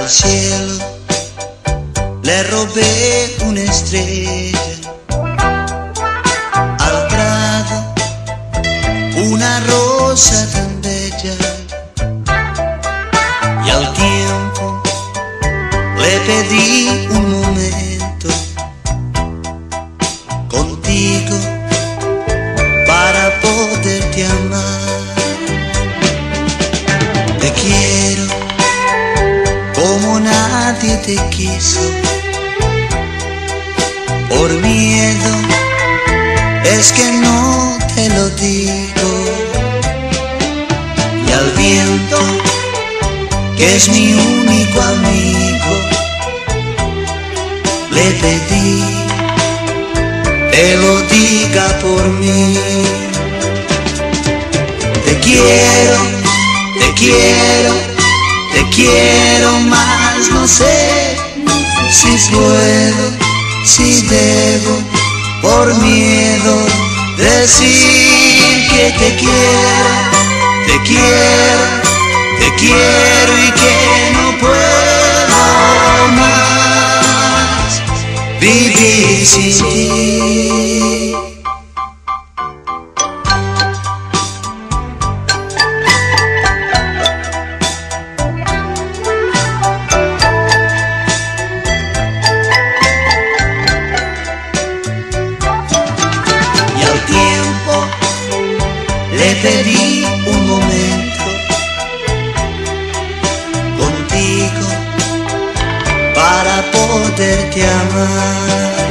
Al cielo le robé una estrella, al prado una rosa tan bella, y al tiempo le pedí un momento contigo para poderte amar. Te quiero como nadie te quiso, por miedo es que no te lo digo, y al viento, que es mi único amigo, le pedí que lo diga por mí. Te quiero, te quiero, te quiero más, no sé si puedo, si debo, por miedo decir que te quiero, te quiero, te quiero y que no puedo más vivir sin ti. Le pedí un momento contigo para poderte amar.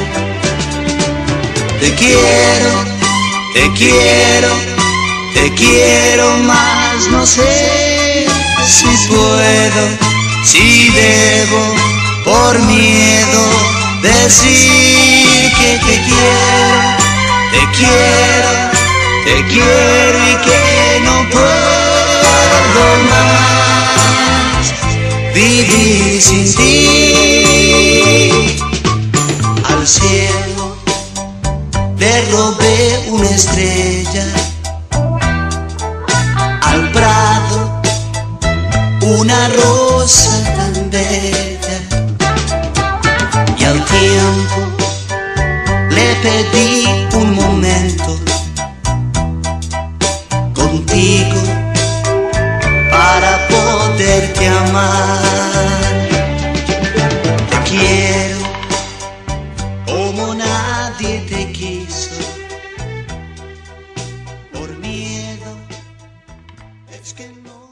Te quiero, te quiero, te quiero más, no sé si puedo, si debo, por miedo decir que te quiero, te quiero, te quiero y que no puedo más vivir sin ti. Al cielo le robé una estrella, al prado una rosa tan bella, y al tiempo le pedí un momento contigo para poderte amar. Te quiero como nadie te quiso, por miedo es que no